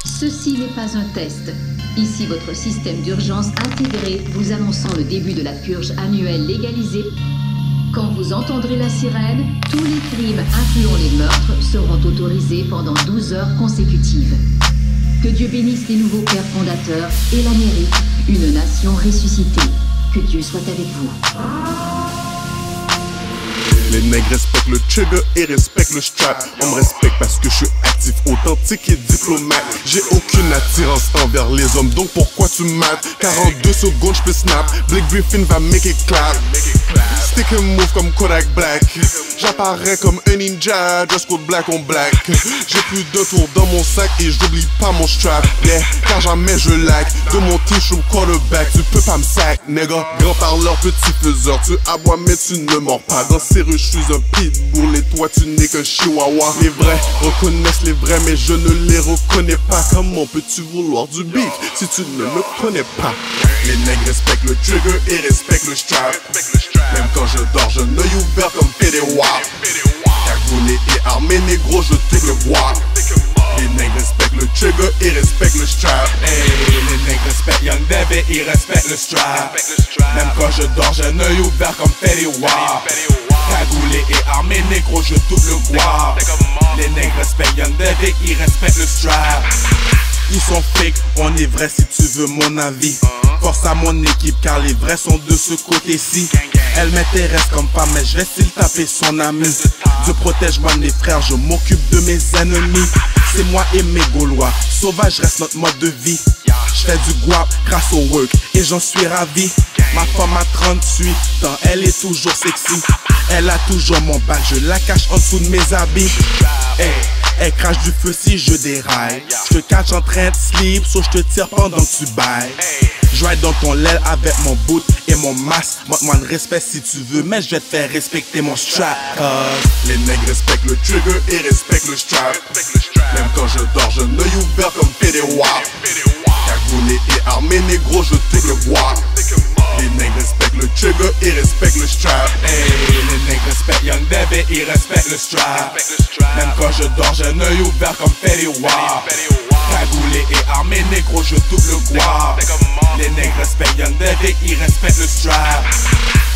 Ceci n'est pas un test. Ici votre système d'urgence intégré vous annonçant le début de la purge annuelle légalisée. Quand vous entendrez la sirène, tous les crimes incluant les meurtres seront autorisés pendant 12 heures consécutives. Que Dieu bénisse les nouveaux pères fondateurs et l'Amérique, une nation ressuscitée. Que Dieu soit avec vous. Les nègres respectent le trigger et respectent le strap. On me respecte parce que je suis actif, authentique et diplomate. J'ai aucune attirance envers les hommes, donc pourquoi tu mates? 42 secondes, j'peux snap. Blake Griffin va make it clap. Stick and move comme Kodak Black. J'apparais comme un ninja, dress code black on black. J'ai plus de tours dans mon sac et j'oublie pas mon strap. Yeah, car jamais je lag. De mon team, j'suis quarterback. Tu peux pas me sac, nigga. Grand parleur, petit faiseur. Tu aboies mais tu ne mords pas. Dans ces rues, j'suis un pitbull et toi tu n'es qu'un chihuahua. Les vrais reconnaissent les vrais mais je ne les reconnais pas. Comment peux-tu vouloir du beef si tu ne me connais pas? Les nègres respectent le trigger et respectent le strap. Même quand je dors, j'ai un œil ouvert comme Fédéwa. Cagoulé et armé, négro, je te le bois. Les nègres respectent le trigger et respectent le strap. Hey, les nègres respectent Young Dev et ils respectent le strap. Même quand je dors, j'ai un œil ouvert comme Fédéwa. Cagoulé et armé, négro, je double le bois. Les nègres respectent Young Dev et ils respectent le strap. Ils sont fake, on est vrai si tu veux mon avis. Force à mon équipe car les vrais sont de ce côté-ci. Elle m'intéresse comme femme mais je vais s'il taper son ami. Dieu protège-moi mes frères, je m'occupe de mes ennemis. C'est moi et mes Gaulois, sauvage reste notre mode de vie. Je fais du guap grâce au work et j'en suis ravi. Ma femme a 38 ans, elle est toujours sexy. Elle a toujours mon bac, je la cache en dessous de mes habits. Hey. Elle crache du feu si je déraille. Je te catch en train de slip, so je te tire pendant que tu bailles. Je ride dans ton l'aile avec mon boot et mon masque. Montre-moi de respect si tu veux, mais je vais te faire respecter mon strap. Les nègres respectent le trigger et respectent le strap. Même quand je dors, j'ai un œil ouvert comme Fédéwa. Cagoulé et armé, négro, je te le bois. Les nègres respectent le trigger et respectent le strap. Hey, les nègres respectent Young Dev et ils respectent le strap. Même quand je dors, j'ai un œil ouvert comme Fédéwa. Cagoulé et armé, négro, je double le bois. Les nègres respectent Young Dev et ils respectent le strap.